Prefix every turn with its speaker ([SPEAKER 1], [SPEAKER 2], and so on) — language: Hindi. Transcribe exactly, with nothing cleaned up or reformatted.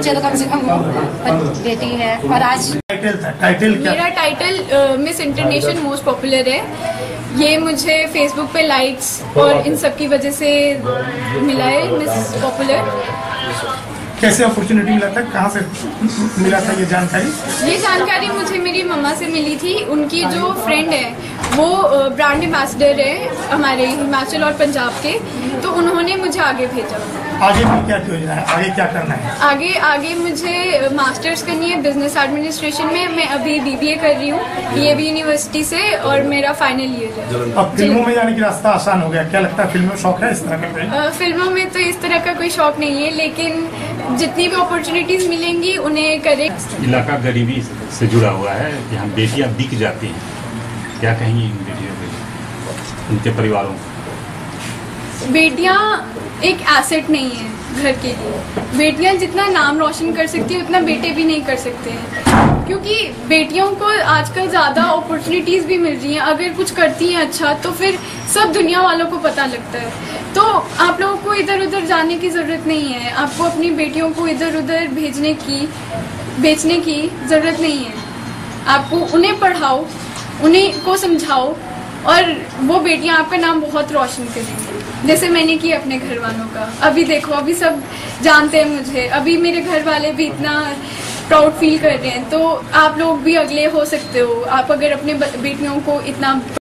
[SPEAKER 1] बच्चे तो कम से कम हो, बेटी है। और आज
[SPEAKER 2] टाइटल था, टाइटल क्या?
[SPEAKER 3] मेरा title miss international most popular है। ये मुझे फेसबुक पे लाइक्स और इन सब की वजह से मिला है मिस पॉपुलर।
[SPEAKER 2] कैसे अपॉर्चुनिटी मिला था, कहाँ से मिला था ये जानकारी?
[SPEAKER 3] ये जानकारी मुझे मेरी मम्मा से मिली थी। उनकी जो फ्रेंड है वो ब्रांड एम्बेसडर है हमारे हिमाचल और पंजाब के, तो उन्होंने मुझे आगे भेजा।
[SPEAKER 2] आगे भी क्या योजना है, आगे क्या करना है?
[SPEAKER 3] आगे आगे मुझे मास्टर्स करनी है बिजनेस एडमिनिस्ट्रेशन में। मैं अभी बीबीए कर रही हूँ डीएवी यूनिवर्सिटी से और मेरा फाइनल ईयर है।
[SPEAKER 2] अब फिल्मों में जाने की रास्ता आसान हो गया, क्या लगता है? फिल्मों में शौक है इस तरह का?
[SPEAKER 3] फिल्मों में तो इस तरह का कोई शौक नहीं है, लेकिन जितनी भी अपॉर्चुनिटीज मिलेंगी उन्हें करें।
[SPEAKER 4] इलाका गरीबी से जुड़ा हुआ है, यहाँ बेटियां बिक जाती हैं, क्या कहेंगी इन बेटियों के, उनके परिवारों को?
[SPEAKER 3] बेटियां एक एसेट नहीं है घर के लिए। बेटियां जितना नाम रोशन कर सकती है उतना बेटे भी नहीं कर सकते हैं, क्योंकि बेटियों को आजकल ज्यादा अपॉर्चुनिटीज भी मिल रही हैं। अगर कुछ करती हैं अच्छा तो फिर सब दुनिया वालों को पता लगता है। तो आप लोगों को इधर उधर जाने की जरूरत नहीं है, आपको अपनी बेटियों को इधर उधर भेजने की बेचने की जरूरत नहीं है। आपको उन्हें पढ़ाओ, उन्हें को समझाओ और वो बेटियां आपका नाम बहुत रोशन करेंगी, जैसे मैंने की अपने घर वालों का। अभी देखो, अभी सब जानते हैं मुझे, अभी मेरे घर वाले भी इतना प्राउड फील कर रहे हैं। तो आप लोग भी अगले हो सकते हो, आप अगर अपने बेटियों को इतना